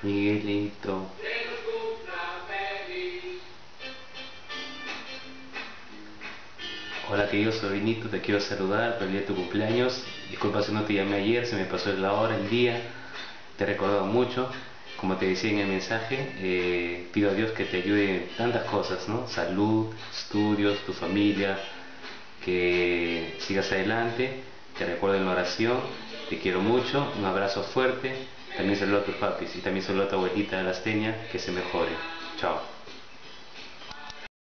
Miguelito. Hola querido sobrinito, te quiero saludar por el día de tu cumpleaños. Disculpa si no te llamé ayer, se me pasó la hora, el día. Te he recordado mucho. Como te decía en el mensaje, pido a Dios que te ayude en tantas cosas, ¿no? Salud, estudios, tu familia, que sigas adelante. Te recuerdo en la oración, te quiero mucho, un abrazo fuerte. También saludo a tus papis y también saludo a tu abuelita Lastenia, que se mejore. Chao.